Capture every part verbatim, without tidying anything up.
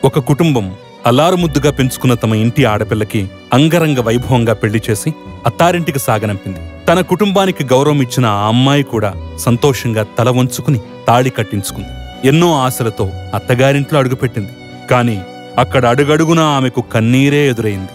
ఒక కుటుంబం అల్లారుముద్దుగా పెంచుకున్న తమ ఇంటి ఆడపిల్లకి అంగరంగ వైభవంగా పెళ్లి చేసి అత్తారింటికి సాగనంపింది. తన కుటుంబానికి గౌరవం ఇచ్చిన ఆ అమ్మాయి కూడా సంతోషంగా తల వంచుకుని తాళి కట్టించుకుంది. ఎన్నో ఆశలతో అత్తగారింట్లో అడుగుపెట్టింది. కాని అక్కడ అడుగడుగునా ఆమెకు కన్నీరే ఎదురైంది.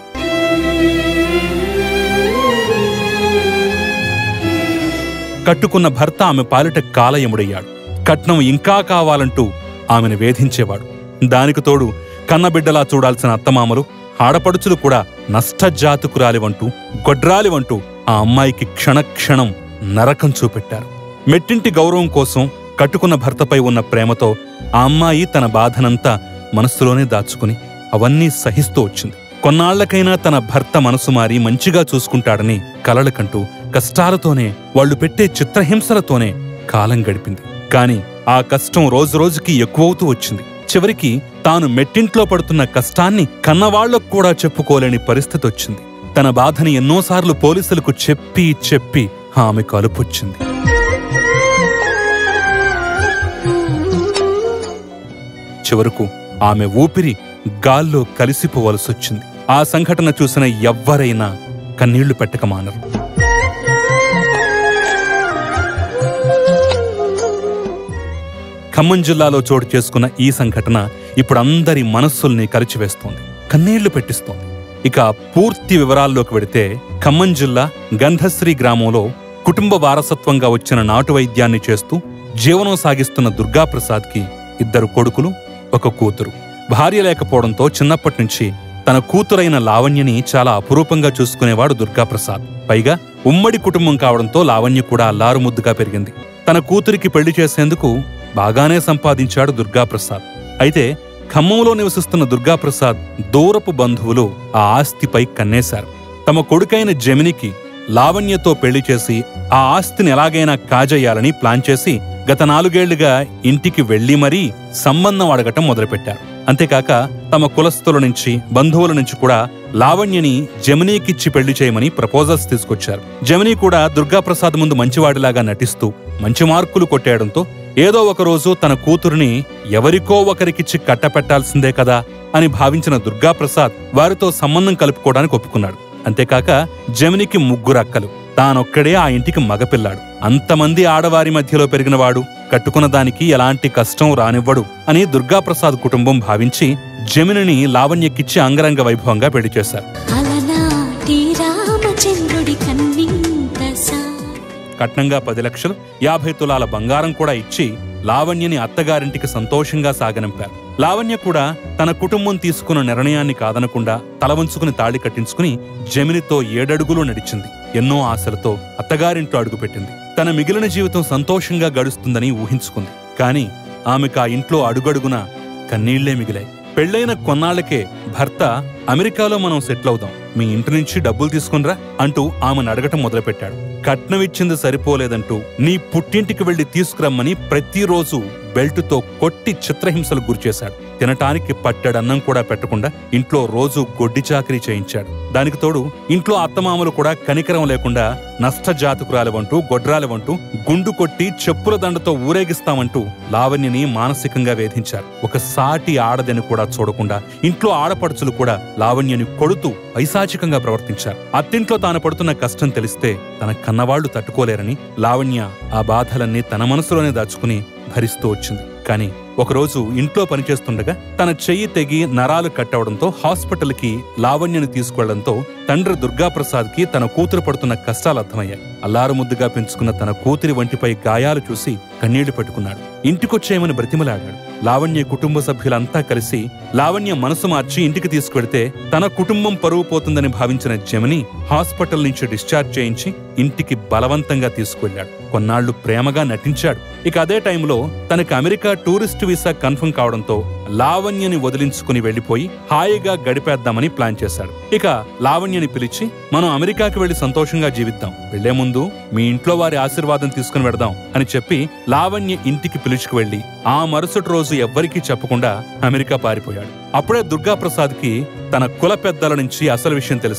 కట్టుకున్న భర్త ఆమె పాలిట కాలయముడయ్యాడు. కట్నం ఇంకా కావాలంటూ ఆమెను వేధించేవాడు. దానికి తోడు కన్నబిడ్డలా చూడాల్సిన అత్తమామలు, ఆడపడుచులు కూడా నష్టజాతుకురాలివంటూ గొడ్రాలివంటూ ఆ అమ్మాయికి క్షణక్షణం నరకం చూపెట్టారు. మెట్టింటి గౌరవం కోసం కట్టుకున్న భర్తపై ఉన్న ప్రేమతో ఆ అమ్మాయి తన బాధనంతా మనస్సులోనే దాచుకుని అవన్నీ సహిస్తూ వచ్చింది. కొన్నాళ్లకైనా తన భర్త మనసు మారి మంచిగా చూసుకుంటాడని కలలకంటూ కష్టాలతోనే వాళ్లు పెట్టే చిత్రహింసలతోనే కాలం గడిపింది. కాని ఆ కష్టం రోజురోజుకి ఎక్కువవుతూ వచ్చింది. చివరికి తాను మెట్టింట్లో పడుతున్న కష్టాన్ని కన్నవాళ్లకు కూడా చెప్పుకోలేని పరిస్థితి వచ్చింది. తన బాధని ఎన్నోసార్లు పోలీసులకు చెప్పి చెప్పి ఆమెకు అలుపొచ్చింది. చివరకు ఆమె ఊపిరి గాల్లో కలిసిపోవలసొచ్చింది. ఆ సంఘటన చూసిన ఎవ్వరైనా కన్నీళ్లు పెట్టక మానరు. ఖమ్మం జిల్లాలో చోటు చేసుకున్న ఈ సంఘటన ఇప్పుడు అందరి మనస్సుల్ని కలిచివేస్తోంది, కన్నీళ్లు పెట్టిస్తోంది. ఇక పూర్తి వివరాల్లోకి వెడితే, ఖమ్మం జిల్లా గంధశ్రీ గ్రామంలో కుటుంబ వారసత్వంగా వచ్చిన నాటు వైద్యాన్ని చేస్తూ జీవనం సాగిస్తున్న దుర్గాప్రసాద్కి ఇద్దరు కొడుకులు, ఒక కూతురు. భార్య లేకపోవడంతో చిన్నప్పటి నుంచి తన కూతురైన లావణ్యని చాలా అపురూపంగా చూసుకునేవాడు దుర్గాప్రసాద్. పైగా ఉమ్మడి కుటుంబం కావడంతో లావణ్య కూడా అల్లారుముద్దుగా పెరిగింది. తన కూతురికి పెళ్లి చేసేందుకు బాగానే సంపాదించాడు దుర్గాప్రసాద్. అయితే ఖమ్మంలో నివసిస్తున్న దుర్గాప్రసాద్ దూరపు బంధువులు ఆ ఆస్తిపై కన్నేశారు. తమ కొడుకైన జమినికి లావణ్యతో పెళ్లి చేసి ఆ ఆస్తిని ఎలాగైనా కాజేయాలని ప్లాన్ చేసి గత నాలుగేళ్లుగా ఇంటికి వెళ్లి మరీ సంబంధం అడగటం మొదలుపెట్టారు. అంతేకాక తమ కులస్తుల నుంచి, బంధువుల నుంచి కూడా లావణ్యని జమినీకిచ్చి పెళ్లి చేయమని ప్రపోజల్స్ తీసుకొచ్చారు. జమినీ కూడా దుర్గాప్రసాద్ ముందు మంచివాడిలాగా నటిస్తూ మంచి మార్కులు కొట్టేయడంతో ఏదో ఒకరోజు తన కూతురిని ఎవరికో ఒకరికిచ్చి కట్టపెట్టాల్సిందే కదా అని భావించిన దుర్గాప్రసాద్ వారితో సంబంధం కలుపుకోవడానికి ఒప్పుకున్నాడు. అంతేకాక జమినికి ముగ్గురు అక్కలు, తానొక్కడే ఆ ఇంటికి మగపిల్లాడు. అంతమంది ఆడవారి మధ్యలో పెరిగినవాడు కట్టుకున్న దానికి ఎలాంటి కష్టం రానివ్వడు అని దుర్గాప్రసాద్ కుటుంబం భావించి జమినిని లావణ్యకిచ్చి అంగరంగ వైభవంగా పెళ్లి చేశారు. కట్నంగా పది లక్షలు యాభై తులాల బంగారం కూడా ఇచ్చి లావణ్యని అత్తగారింటికి సంతోషంగా సాగనంపారు. లావణ్య కూడా తన కుటుంబం తీసుకున్న నిర్ణయాన్ని కాదనకుండా తల వంచుకుని తాళి కట్టించుకుని జమినితో ఏడడుగులు నడిచింది. ఎన్నో ఆశలతో అత్తగారింట్లో అడుగుపెట్టింది. తన మిగిలిన జీవితం సంతోషంగా గడుస్తుందని ఊహించుకుంది. కాని ఆమెకు ఆ ఇంట్లో అడుగడుగున కన్నీళ్లే మిగిలాయి. పెళ్లైన కొన్నాళ్లకే భర్త అమెరికాలో మనం సెటిల్ అవుదాం, మీ ఇంటి నుంచి డబ్బులు తీసుకునిరా అంటూ ఆమెను అడగటం మొదలుపెట్టాడు. కట్నమిచ్చింది సరిపోలేదంటూ నీ పుట్టింటికి వెళ్లి తీసుకురమ్మని ప్రతిరోజు బెల్టుతో కొట్టి చిత్రహింసలు గురిచేశాడు. తినటానికి పట్టెడన్నం కూడా పెట్టకుండా ఇంట్లో రోజు గొడ్డి చాకరీ చేయించాడు. దానికి తోడు ఇంట్లో అత్తమామలు కూడా కనికరం లేకుండా నష్టజాతకురాలవంటూ గొడ్రాలవంటూ గుండు కొట్టి చెప్పుల దండతో ఊరేగిస్తామంటూ లావణ్యని మానసికంగా వేధించారు. ఒక సాటి ఆడదని కూడా చూడకుండా ఇంట్లో ఆడపడుచులు కూడా లావణ్యని కొడుతూ పైశాచికంగా ప్రవర్తించారు. అత్తింట్లో తాను పడుతున్న కష్టం తెలిస్తే తన కన్నవాళ్లు తట్టుకోలేరని లావణ్య ఆ బాధలన్నీ తన మనసులోనే దాచుకుని భరిస్తూ వచ్చింది. కాని ఒకరోజు ఇంట్లో పనిచేస్తుండగా తన చెయ్యి తెగి నరాలు కట్టవడంతో హాస్పిటల్కి లావణ్యను తీసుకువెళ్లడంతో తండ్రి దుర్గాప్రసాద్ కి తన కూతురు పడుతున్న కష్టాలు అర్థమయ్యాయి. అల్లారుముద్దుగా పెంచుకున్న తన కూతురి వంటిపై గాయాలు చూసి కన్నీళ్లు పెట్టుకున్నాడు. ఇంటికొచ్చేయమని బ్రతిమలాడాడు. లావణ్య కుటుంబ సభ్యులంతా కలిసి లావణ్య మనసు మార్చి ఇంటికి తీసుకువెడితే తన కుటుంబం పరువు పోతుందని భావించిన జమిని హాస్పిటల్ నుంచి డిశ్చార్జ్ చేయించి ఇంటికి బలవంతంగా తీసుకువెళ్లాడు. కొన్నాళ్లు ప్రేమగా నటించాడు. ఇక అదే టైంలో తనకు అమెరికా టూరిస్ట్ వీసా కన్ఫర్మ్ కావడంతో లావణ్యని వదిలించుకుని వెళ్లిపోయి హాయిగా గడిపేద్దామని ప్లాన్ చేశాడు. ఇక లావణ్యని పిలిచి మనం అమెరికాకి వెళ్లి సంతోషంగా జీవిద్దాం, వెళ్లే ముందు మీ ఇంట్లో వారి ఆశీర్వాదం తీసుకుని వెడదాం అని చెప్పి లావణ్య ఇంటికి పిలుచుకు వెళ్లి ఆ మరుసటి రోజు ఎవ్వరికీ చెప్పకుండా అమెరికా పారిపోయాడు. అప్పుడే దుర్గాప్రసాద్ కి తన కుల పెద్దల నుంచి అసలు విషయం తెలిసింది.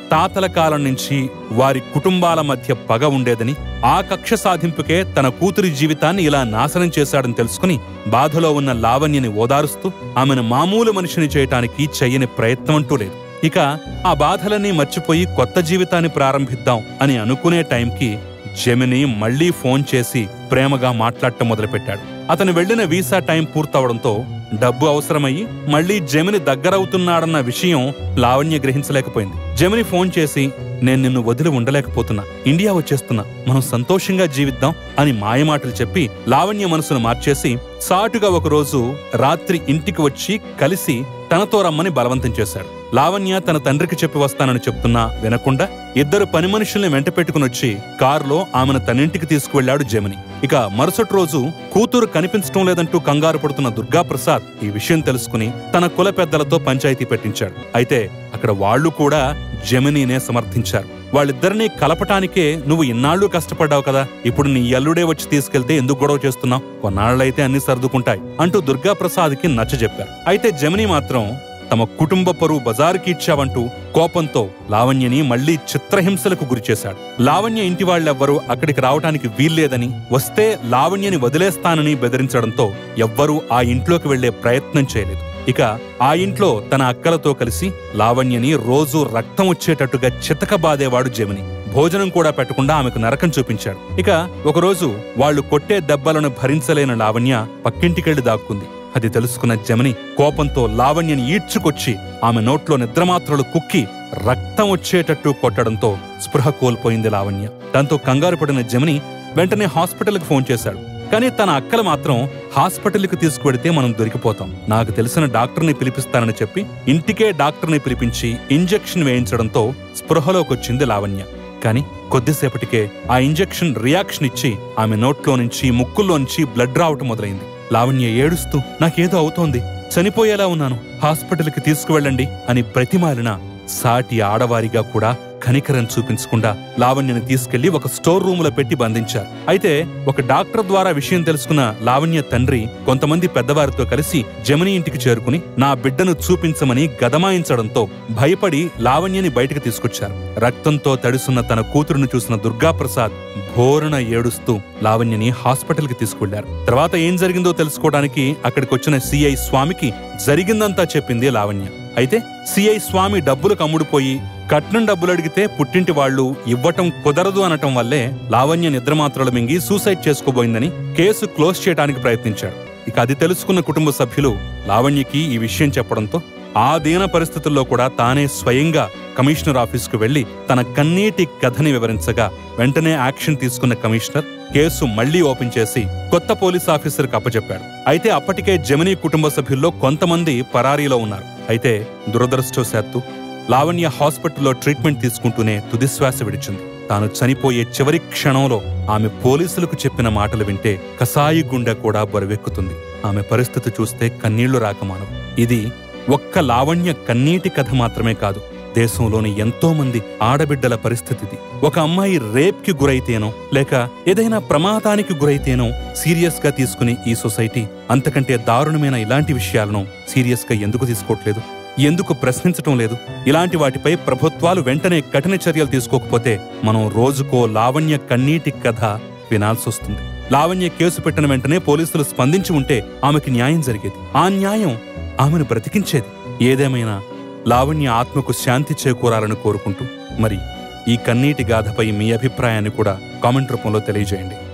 తాతల కాలం నుంచి వారి కుటుంబాల మధ్య పగ ఉండేదని, ఆ కక్ష సాధింపుకే తన కూతురి జీవితాన్ని ఇలా నాశనం చేశాడని తెలుసుకుని బాధలో ఉన్న లావణ్యని ఓదారుస్తూ ఆమెను మామూలు మనిషిని చేయటానికి చెయ్యని ప్రయత్నం అంటూ లేదు. ఇక ఆ బాధలన్నీ మర్చిపోయి కొత్త జీవితాన్ని ప్రారంభిద్దాం అని అనుకునే టైంకి జెమిని మళ్లీ ఫోన్ చేసి ప్రేమగా మాట్లాడటం మొదలుపెట్టాడు. అతను వెళ్లిన వీసా టైం పూర్తవడంతో డబ్బు అవసరమయ్యి మళ్లీ జెమిని దగ్గరవుతున్నాడన్న విషయం లావణ్య గ్రహించలేకపోయింది. జెమిని ఫోన్ చేసి, నేను నిన్ను వదిలి ఉండలేకపోతున్నా, ఇండియా వచ్చేస్తున్నా, మనం సంతోషంగా జీవిద్దాం అని మాయమాటలు చెప్పి లావణ్య మనసును మార్చేసి సాటుగా ఒకరోజు రాత్రి ఇంటికి వచ్చి కలిసి తనతో రమ్మని బలవంతం చేశాడు. లావణ్య తన తండ్రికి చెప్పి వస్తానని చెప్తున్నా వినకుండా ఇద్దరు పని మనుషుల్ని వెంట పెట్టుకుని వచ్చి కారులో ఆమెను తనింటికి తీసుకువెళ్లాడు జెమిని. ఇక మరుసటి రోజు కూతురు కనిపించడం లేదంటూ కంగారు పడుతున్న దుర్గాప్రసాద్ ఈ విషయం తెలుసుకుని తన కుల పెద్దలతో పంచాయతీ పెట్టించాడు. అయితే అక్కడ వాళ్లు కూడా జెమినీనే సమర్థించారు. వాళ్ళిద్దరినీ కలపటానికే నువ్వు ఇన్నాళ్లు కష్టపడ్డావు కదా, ఇప్పుడు నీ అల్లుడే వచ్చి తీసుకెళ్తే ఎందుకు గొడవ చేస్తున్నావు, కొన్నాళ్లైతే అన్ని సర్దుకుంటాయి అంటూ దుర్గాప్రసాద్కి నచ్చజెప్పారు. అయితే జెమిని మాత్రం తమ కుటుంబ పరువు బజారుకి ఇచ్చావంటూ కోపంతో లావణ్యని మళ్లీ చిత్రహింసలకు గురిచేశాడు. లావణ్య ఇంటి వాళ్ళెవ్వరూ అక్కడికి రావటానికి వీల్లేదని, వస్తే లావణ్యని వదిలేస్తానని బెదిరించడంతో ఎవ్వరూ ఆ ఇంట్లోకి వెళ్లే ప్రయత్నం చేయలేదు. ఇక ఆ ఇంట్లో తన అక్కలతో కలిసి లావణ్యని రోజూ రక్తం వచ్చేటట్టుగా చితకబాదేవాడు జెమిని. భోజనం కూడా పెట్టకుండా ఆమెకు నరకం చూపించాడు. ఇక ఒకరోజు వాళ్లు కొట్టే దెబ్బలను భరించలేని లావణ్య పక్కింటికెళ్లి దాక్కుంది. అది తెలుసుకున్న జెమిని కోపంతో లావణ్యని ఈడ్చుకొచ్చి ఆమె నోట్లో నిద్రమాత్రలు కుక్కి రక్తం వచ్చేటట్టు కొట్టడంతో స్పృహ కోల్పోయింది లావణ్య. దాంతో కంగారు పడిన జెమిని వెంటనే హాస్పిటల్కి ఫోన్ చేశాడు. కానీ తన అక్కలు మాత్రం హాస్పిటల్కి తీసుకువెడితే మనం దొరికిపోతాం, నాకు తెలిసిన డాక్టర్ని పిలిపిస్తానని చెప్పి ఇంటికే డాక్టర్ని పిలిపించి ఇంజెక్షన్ వేయించడంతో స్పృహలోకొచ్చింది లావణ్య. కాని కొద్దిసేపటికే ఆ ఇంజెక్షన్ రియాక్షన్ ఇచ్చి ఆమె నోట్లో నుంచి ముక్కుల్లోంచి బ్లడ్ రావటం మొదలైంది. లావణ్య ఏడుస్తూ, నాకేదో అవుతోంది, చనిపోయేలా ఉన్నాను, హాస్పిటల్కి తీసుకువెళ్ళండి అని ప్రతిమాలిన సాటి ఆడవారిగా కూడా కనికరం చూపించకుండా లావణ్యని తీసుకెళ్లి ఒక స్టోర్ రూములో పెట్టి బంధించారు. అయితే ఒక డాక్టర్ ద్వారా విషయం తెలుసుకున్న లావణ్య తండ్రి కొంతమంది పెద్దవారితో కలిసి జెమిని ఇంటికి చేరుకుని నా బిడ్డను చూపించమని గదమాయించడంతో భయపడి లావణ్యని బయటకు తీసుకొచ్చారు. రక్తంతో తడిసున్న తన కూతురును చూసిన దుర్గాప్రసాద్ ఘోరణ ఏడుస్తూ లావణ్యని హాస్పిటల్కి తీసుకువెళ్లారు. తర్వాత ఏం జరిగిందో తెలుసుకోవడానికి అక్కడికొచ్చిన సిఐ స్వామికి జరిగిందంతా చెప్పింది లావణ్య. అయితే సిఐ స్వామి డబ్బులకు అమ్ముడుపోయి కట్నం డబ్బులు అడిగితే పుట్టింటి వాళ్లు ఇవ్వటం కుదరదు అనటం వల్లే లావణ్య నిద్రమాత్రలు మింగి సూసైడ్ చేసుకోబోయిందని కేసు క్లోజ్ చేయడానికి ప్రయత్నించాడు. ఇక అది తెలుసుకున్న కుటుంబ సభ్యులు లావణ్యకి ఈ విషయం చెప్పడంతో ఆ దీన పరిస్థితుల్లో కూడా తానే స్వయంగా కమిషనర్ ఆఫీసుకు వెళ్లి తన కన్నీటి కథని వివరించగా వెంటనే యాక్షన్ తీసుకున్న కమిషనర్ కేసు మళ్లీ ఓపెన్ చేసి కొత్త పోలీస్ ఆఫీసర్కి అప్పచెప్పాడు. అయితే అప్పటికే జెమిని కుటుంబ సభ్యుల్లో కొంతమంది పరారీలో ఉన్నారు. అయితే దురదృష్టవశాత్తు లావణ్య హాస్పిటల్లో ట్రీట్మెంట్ తీసుకుంటూనే తుదిశ్వాస విడిచింది. తాను చనిపోయే చివరి క్షణంలో ఆమె పోలీసులకు చెప్పిన మాటలు వింటే కసాయి గుండె కూడా బరువెక్కుతుంది. ఆమె పరిస్థితి చూస్తే కన్నీళ్లు రాకమానవు. ఇది ఒక్క లావణ్య కన్నీటి కథ మాత్రమే కాదు, దేశంలోని ఎంతో మంది ఆడబిడ్డల పరిస్థితిది. ఒక అమ్మాయి రేప్ కి గురైతేనో లేక ఏదైనా ప్రమాదానికి గురైతేనో సీరియస్ గా తీసుకుని ఈ సొసైటీ అంతకంటే దారుణమైన ఇలాంటి విషయాలను సీరియస్ గా ఎందుకు తీసుకోవట్లేదు, ఎందుకు ప్రశ్నించటం లేదు? ఇలాంటి వాటిపై ప్రభుత్వాలు వెంటనే కఠిన చర్యలు తీసుకోకపోతే మనం రోజుకో లావణ్య కన్నీటి కథ వినాల్సొస్తుంది. లావణ్య కేసు పెట్టిన వెంటనే పోలీసులు స్పందించి ఉంటే ఆమెకి న్యాయం జరిగేది. ఆ న్యాయం ఆమెను బ్రతికించేది. ఏదేమైనా లావణ్య ఆత్మకు శాంతి చేకూరాలని కోరుకుంటూ మరి ఈ కన్నీటి గాథపై మీ అభిప్రాయాన్ని కూడా కామెంట్ రూపంలో తెలియజేయండి.